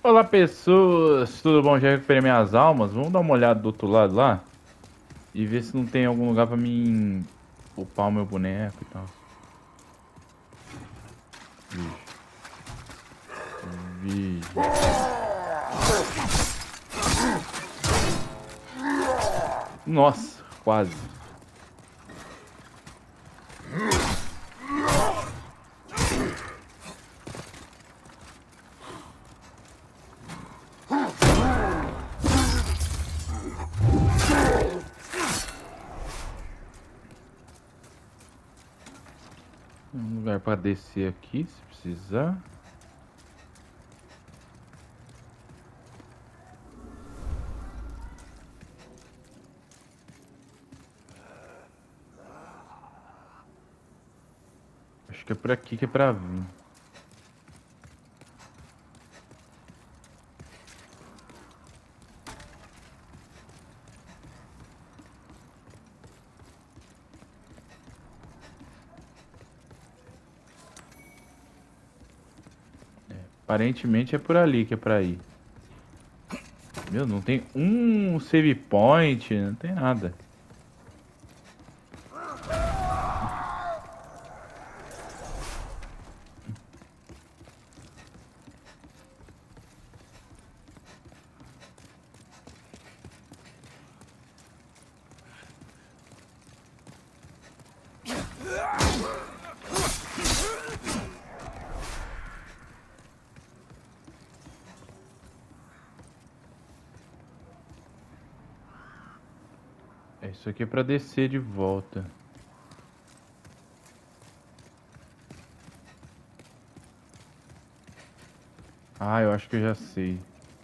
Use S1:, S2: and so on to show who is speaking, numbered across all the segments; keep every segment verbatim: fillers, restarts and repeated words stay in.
S1: Olá pessoas, tudo bom? Já recuperei minhas almas. Vamos dar uma olhada do outro lado lá e ver se não tem algum lugar pra mim upar o meu boneco e tal. Vixe. Nossa, quase. Um lugar pra descer aqui, se precisar. Acho que é por aqui que é pra vir. É, aparentemente é por ali que é pra ir. Meu, não tem um save point, não tem nada. É, isso aqui é pra descer de volta. Ah, eu acho que eu já sei.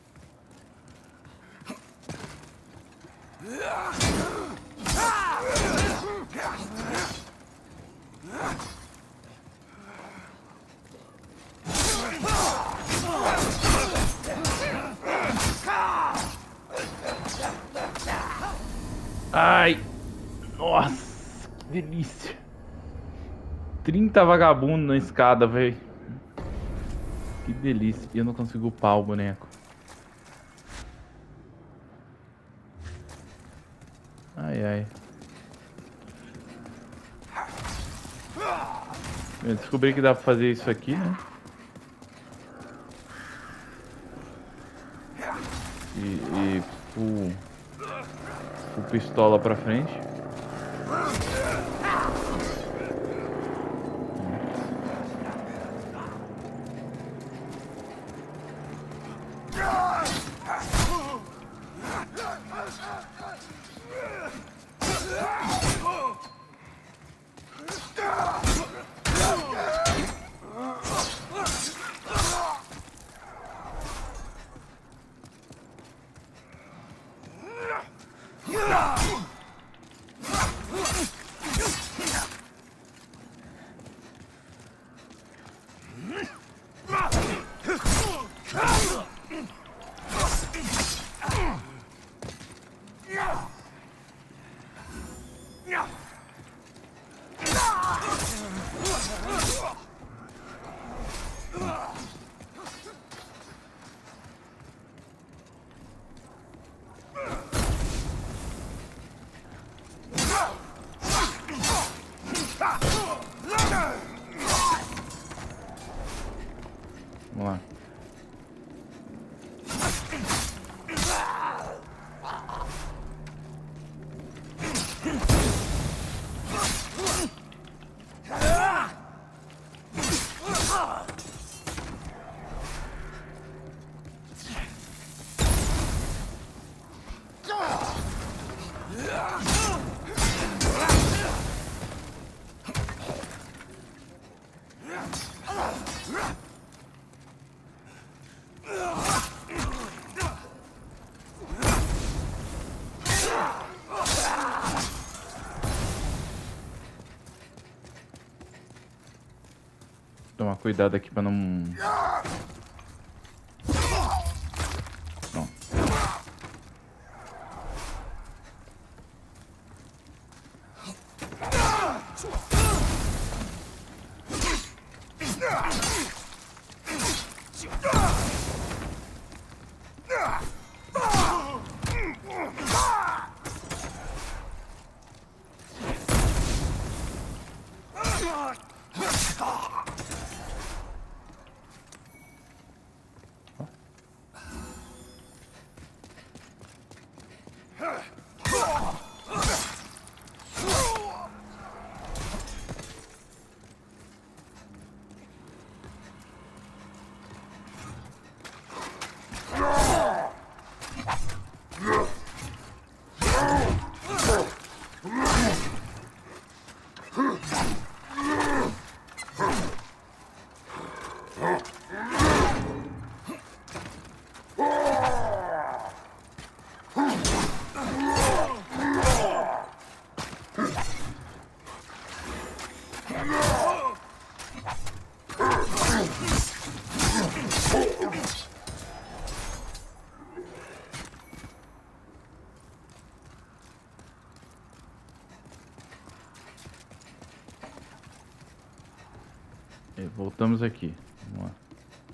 S1: Ai! Nossa, que delícia! trinta vagabundos na escada, velho. Que delícia. E eu não consigo upar o boneco. Ai, ai. Eu descobri que dá pra fazer isso aqui, né? E, e full, full pistola pra frente. Vamos lá. Tomar cuidado aqui pra não... Não. E voltamos aqui. Vamos lá.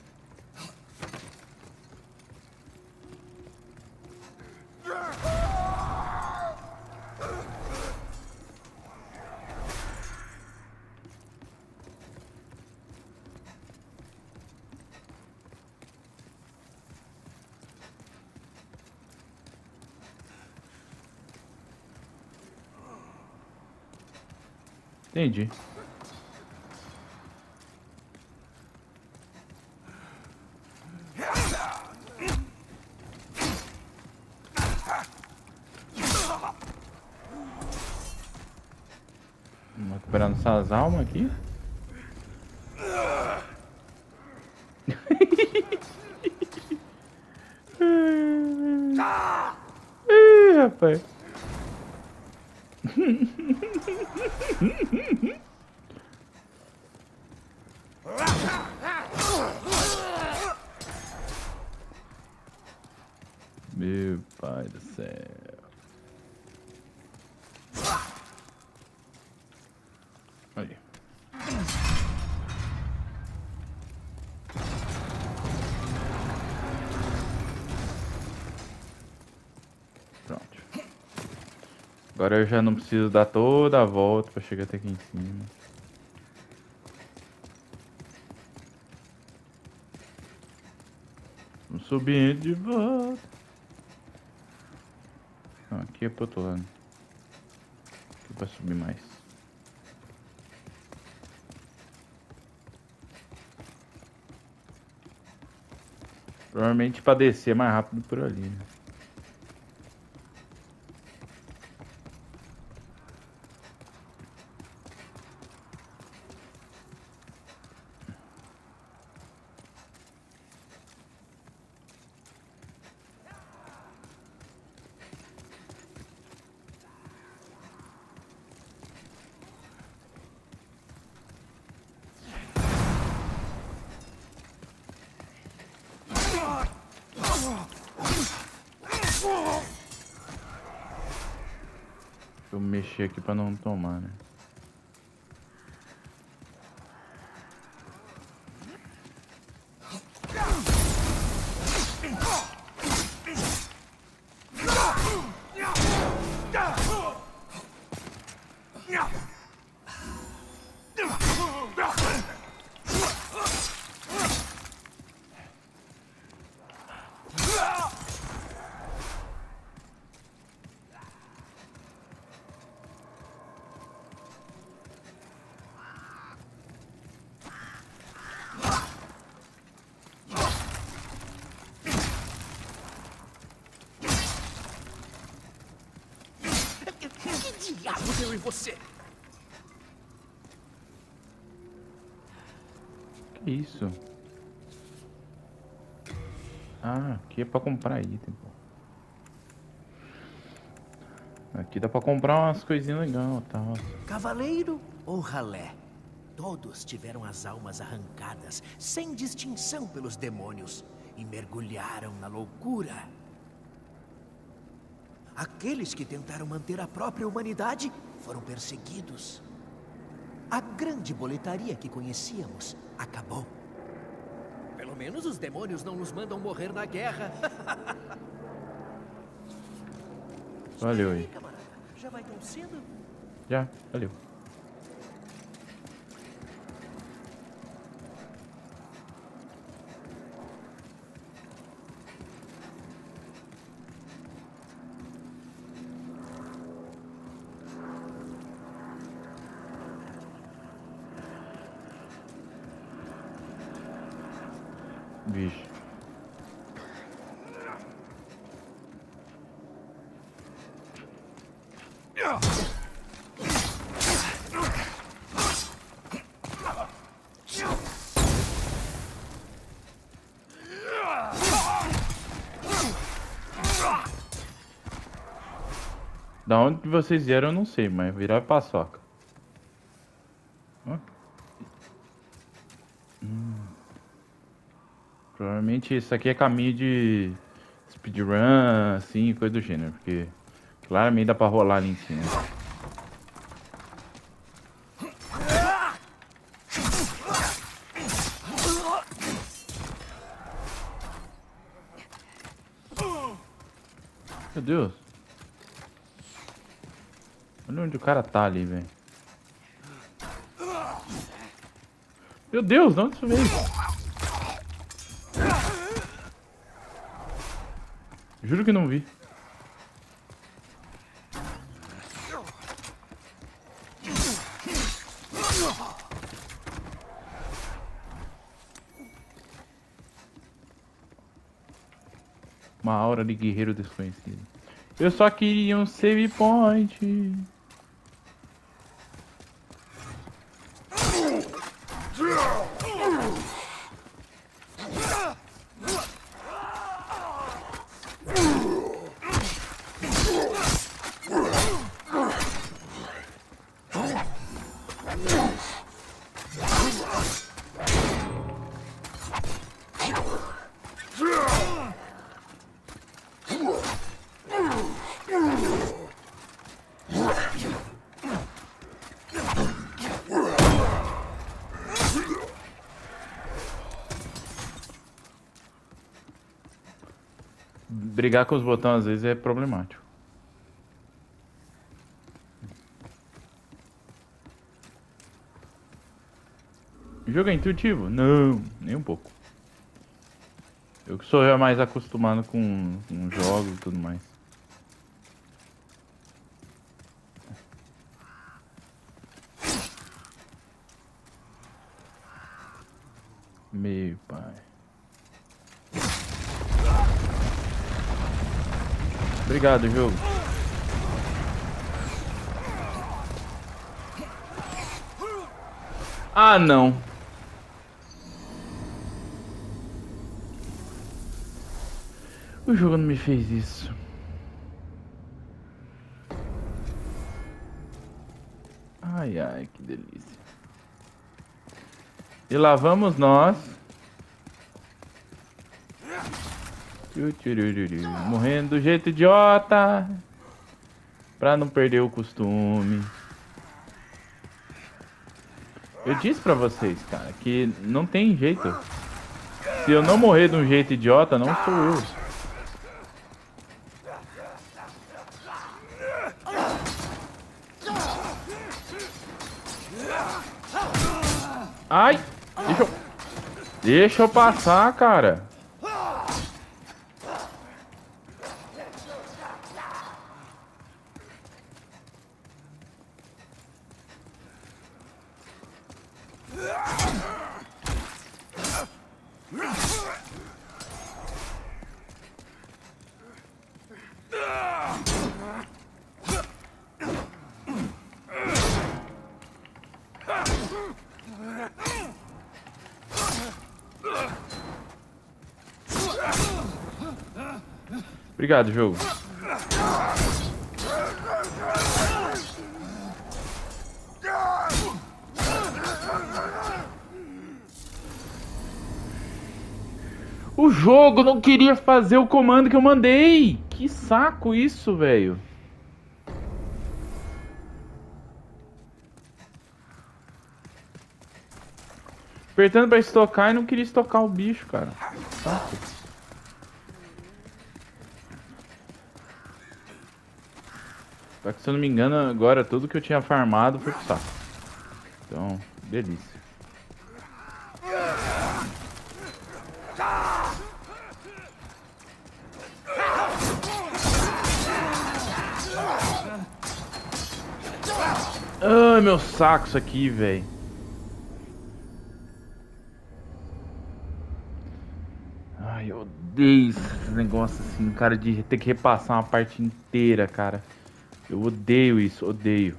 S1: Entendi. Vamos recuperando essas almas aqui. Ih, rapaz. Meu pai do céu. Aí. Pronto. Agora eu já não preciso dar toda a volta pra chegar até aqui em cima. Vamos subindo de volta. Não, aqui é pro outro lado. Aqui pra subir mais. Provavelmente pra descer é mais rápido por ali, né? Deixa eu mexer aqui pra não tomar, né?
S2: Que diabo deu em você?
S1: Que isso? Ah, aqui é pra comprar item, pô. Aqui dá pra comprar umas coisinhas legais, tá?
S2: Cavaleiro ou ralé? Todos tiveram as almas arrancadas, sem distinção pelos demônios, e mergulharam na loucura. Aqueles que tentaram manter a própria humanidade foram perseguidos. A grande boletaria que conhecíamos acabou. Pelo menos os demônios não nos mandam morrer na guerra.
S1: Valeu aí.
S2: Camarada, já vai tão cedo?
S1: Já, valeu. Vixe. Da onde que vocês vieram eu não sei, mas virar paçoca. Hum. Provavelmente isso aqui é caminho de speedrun, assim, coisa do gênero, porque claramente dá pra rolar ali em cima. Meu Deus. Olha onde o cara tá ali, velho. Meu Deus, de onde isso veio? Juro que não vi. Uma aura de guerreiro desconhecido. Eu só queria um save point. Brigar com os botões às vezes é problemático. O jogo é intuitivo? Não, nem um pouco. Eu que sou já mais acostumado com, com jogos e tudo mais. Meu pai. Obrigado, jogo. Ah, não. O jogo não me fez isso. Ai, ai, que delícia. E lá vamos nós. Morrendo do jeito idiota. Pra não perder o costume. Eu disse pra vocês, cara, que não tem jeito. Se eu não morrer de um jeito idiota, não sou eu. Ai! Deixa eu... Deixa eu passar, cara. Obrigado, jogo. O jogo não queria fazer o comando que eu mandei. Que saco isso, velho. Apertando pra estocar e não queria estocar o bicho, cara. Saco. Só que se eu não me engano, agora tudo que eu tinha farmado foi pro saco. Então, delícia. Ai, meu saco isso aqui, velho. Ai, eu odeio esses negócios assim, cara, de ter que repassar uma parte inteira, cara. Eu odeio isso, odeio.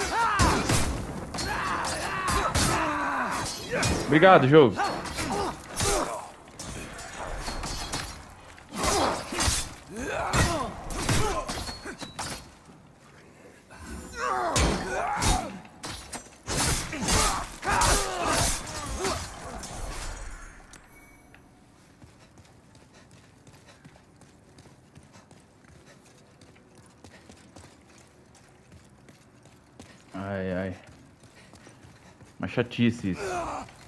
S1: Obrigado, jogo. chatice isso.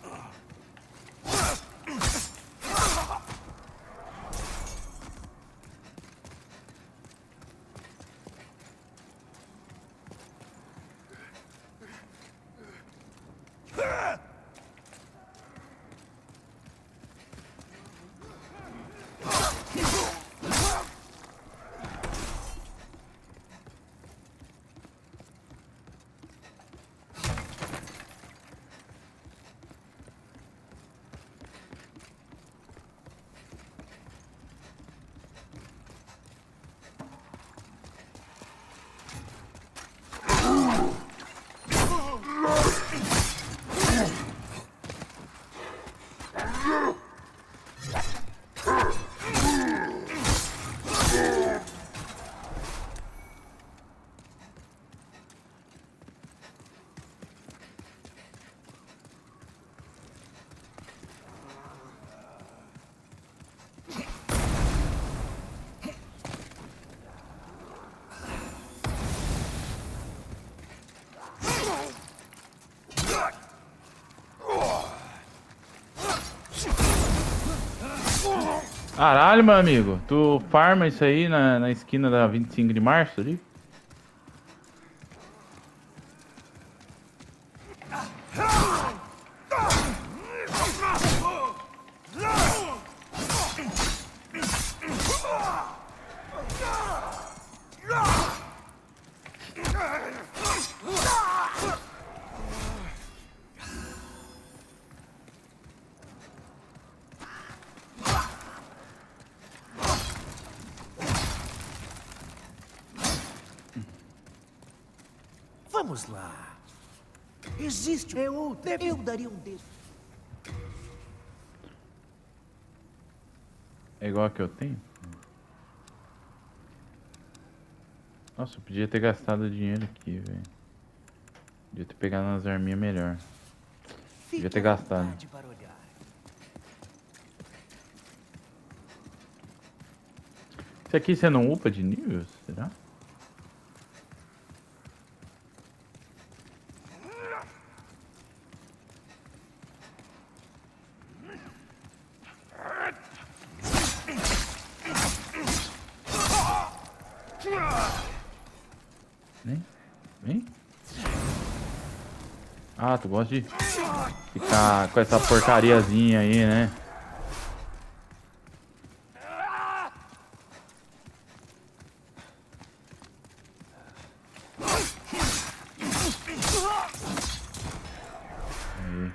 S1: Caralho, meu amigo. Tu farma isso aí na, na esquina da vinte e cinco de março ali?
S2: Vamos lá. Existe é outra. Eu daria um desses.
S1: É igual a que eu tenho? Nossa, eu podia ter gastado dinheiro aqui, velho. Podia ter pegado umas arminhas melhor. Podia ter gastado. Isso aqui você não upa de nível? Será? Nem? Nem? Ah, tu gosta de ficar com essa porcariazinha aí, né? Aí.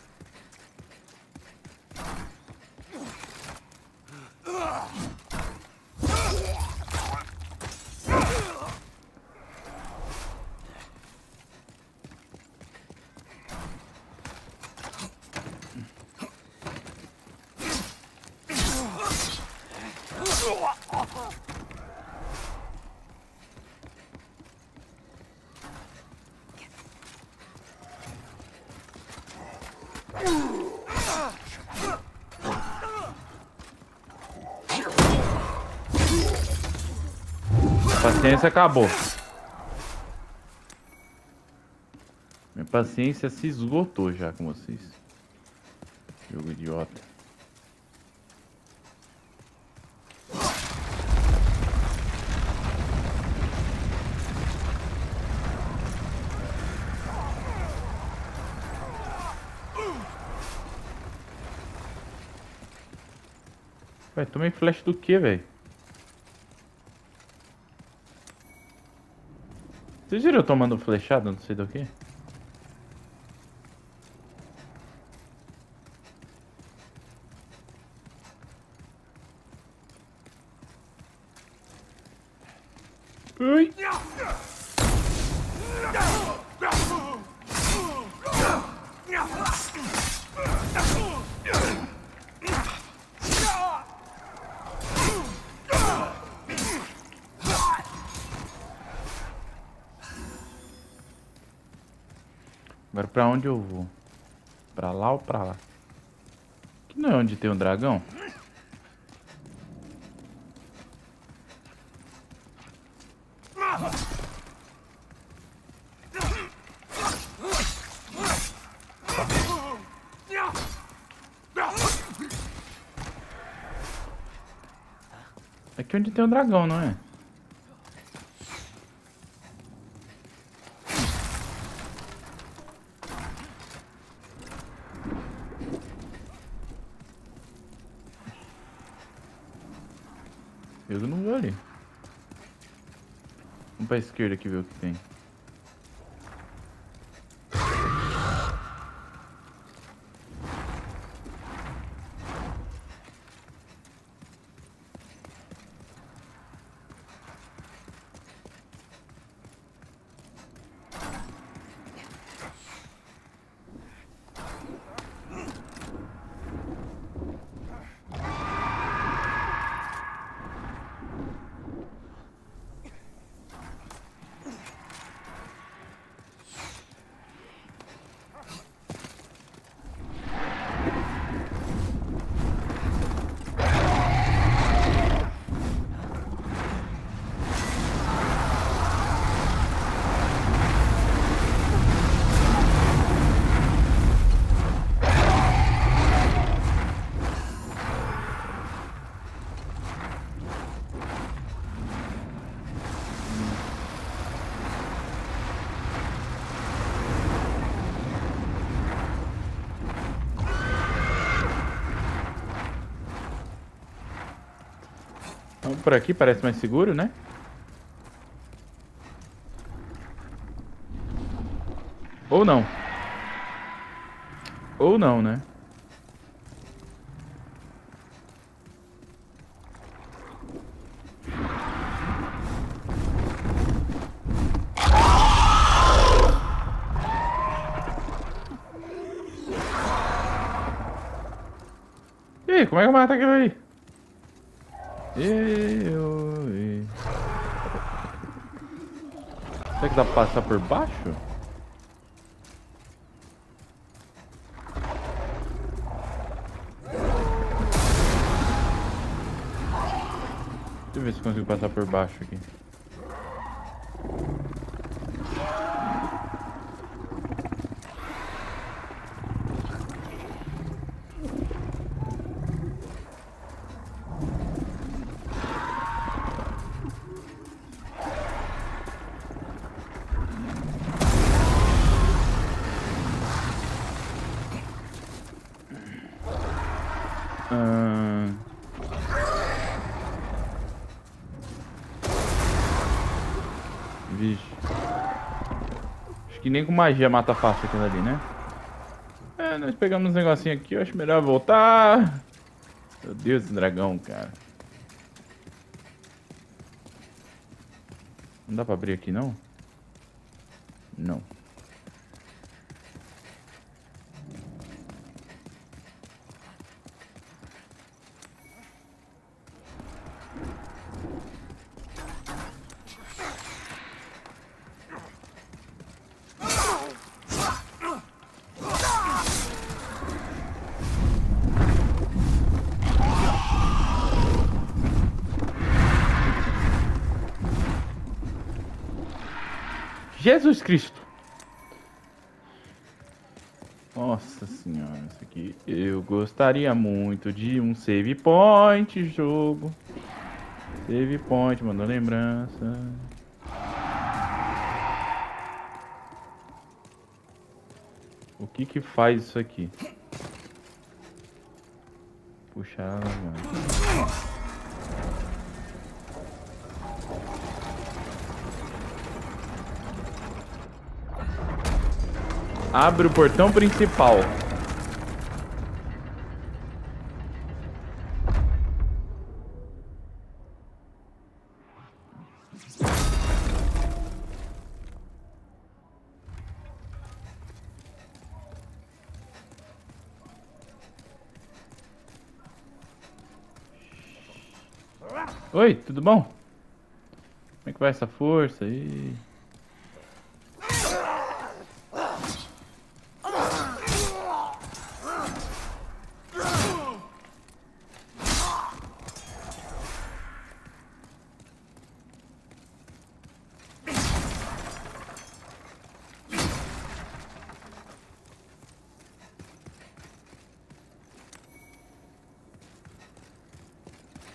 S1: A paciência acabou. Minha paciência se esgotou já com vocês. Jogo idiota. Ué, tomei flash do que, velho? Vocês viram eu tomando flechada, não sei do que? Ui! Agora pra onde eu vou? Pra lá ou pra lá? Aqui não é onde tem um dragão? Aqui onde tem o dragão, não é? Eu não vou ali. Vamos pra esquerda aqui ver o que tem. Vamos por aqui, parece mais seguro, né? Ou não. Ou não, né? E aí, como é que eu mato aquilo aí? Eu, e... Será que dá pra passar por baixo? Deixa eu ver se consigo passar por baixo aqui. Ah... Vixe. Acho que nem com magia mata fácil aquilo ali, né? É, nós pegamos uns negocinhos aqui, eu acho melhor voltar. Meu Deus, esse dragão, cara. Não dá pra abrir aqui, não? Não. Jesus Cristo. Nossa senhora, isso aqui. Eu gostaria muito de um save point, jogo. Save point, mandou lembrança. O que que faz isso aqui? Puxar, mano. Abre o portão principal. Oi, tudo bom? Como é que vai essa força aí?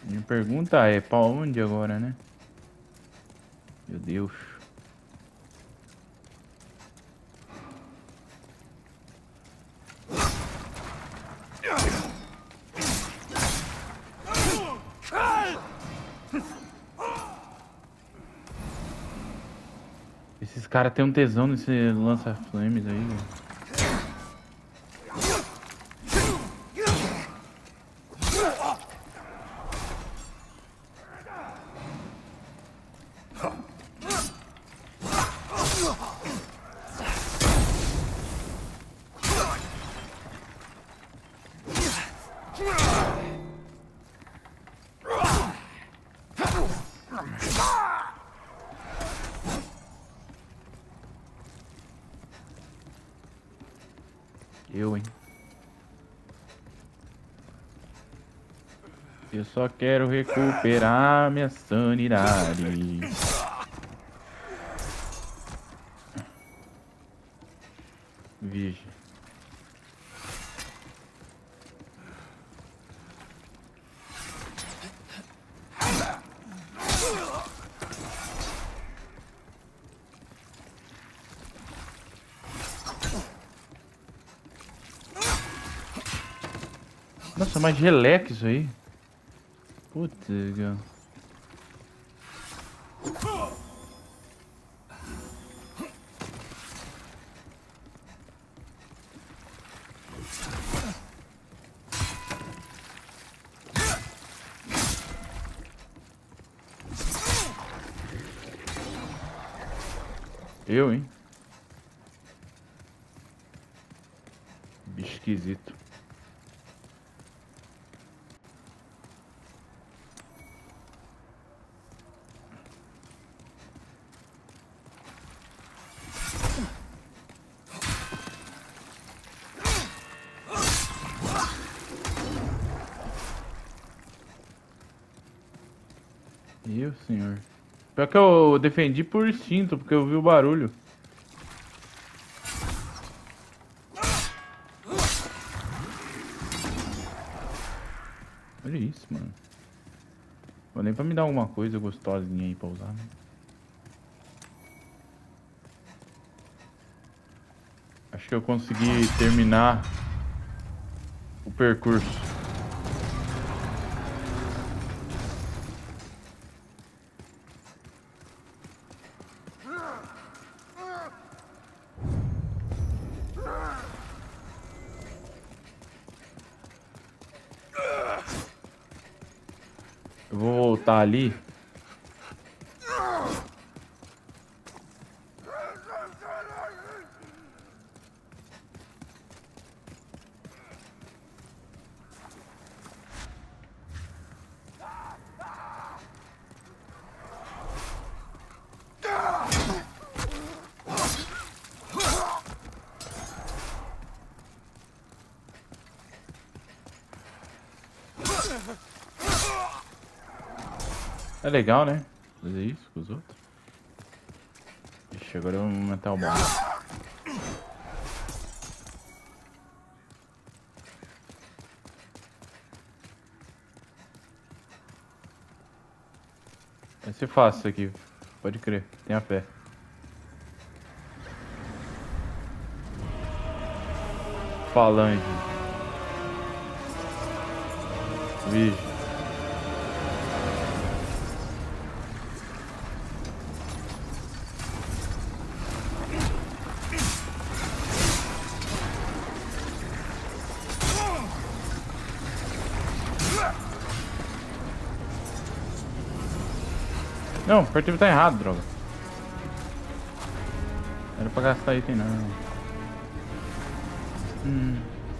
S1: Minha pergunta é, pra onde agora, né? Meu Deus. Esses caras têm um tesão nesse lança-flames aí, velho. Eu, hein? Eu só quero recuperar minha sanidade. Vixe. Nossa, mas geleca isso aí. Putz, cara. Eu, hein? Bicho esquisito. Meu senhor. Pior que eu defendi por instinto, porque eu vi o barulho. Olha isso, mano. Vou nem pra me dar alguma coisa gostosinha aí pra usar, né? Acho que eu consegui terminar o percurso. Eu vou voltar ali. É legal, né? Fazer isso com os outros. Ixi, agora eu vou matar o mal. Vai ser fácil isso aqui. Pode crer. Tenha fé. Falange. Vixe. Não, o apertivo tá errado, droga. Era pra gastar item não. Hum.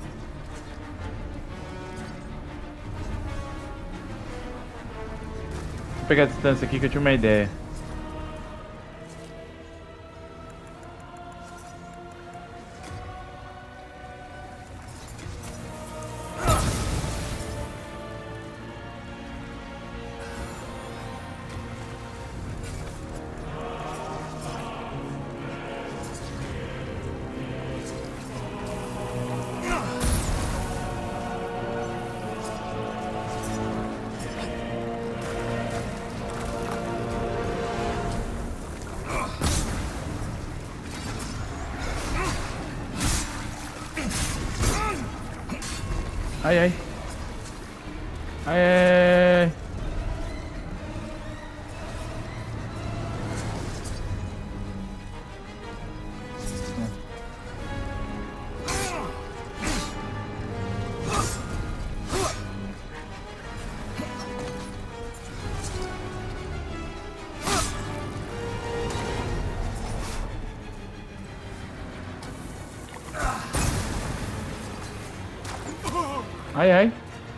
S1: Vou pegar a distância aqui que eu tinha uma ideia. Ai, ai. Ai, ai, ai. Ai, ai.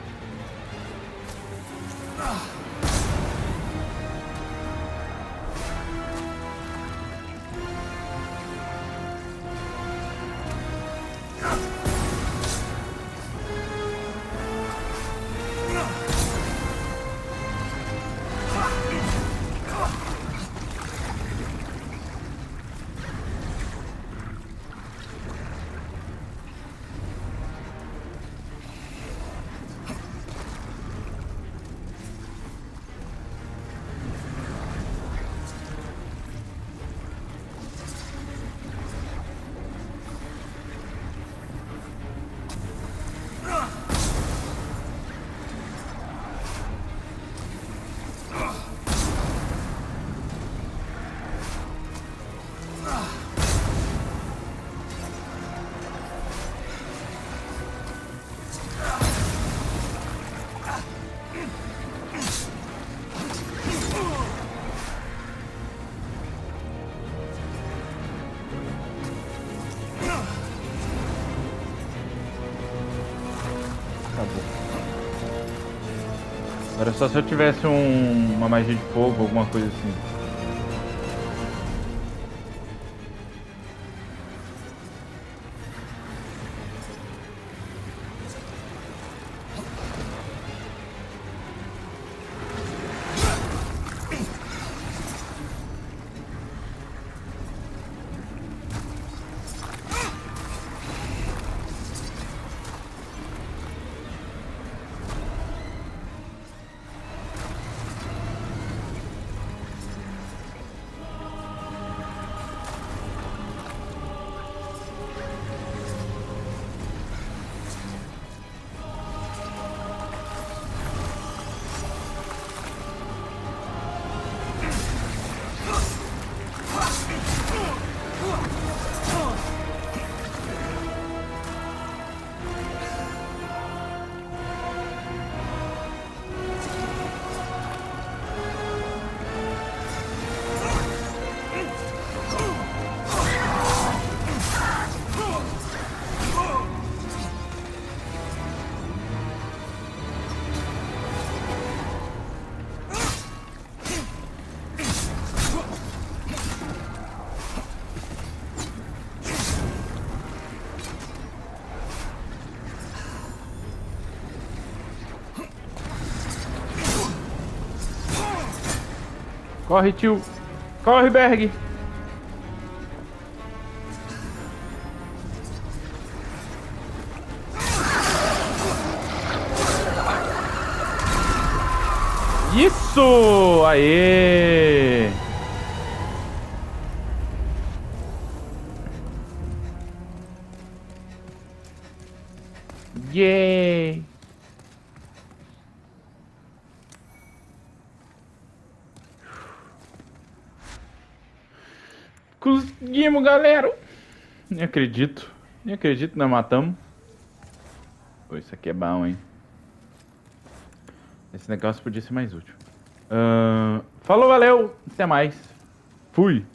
S1: Era só se eu tivesse um, uma magia de fogo, alguma coisa assim. Corre, tio. Corre, Berg. Isso! Aê! Yay! Conseguimos, galera! Nem acredito. Nem acredito que nós matamos. Pô, isso aqui é bom, hein? Esse negócio podia ser mais útil. Uh, falou, valeu! Até mais. Fui!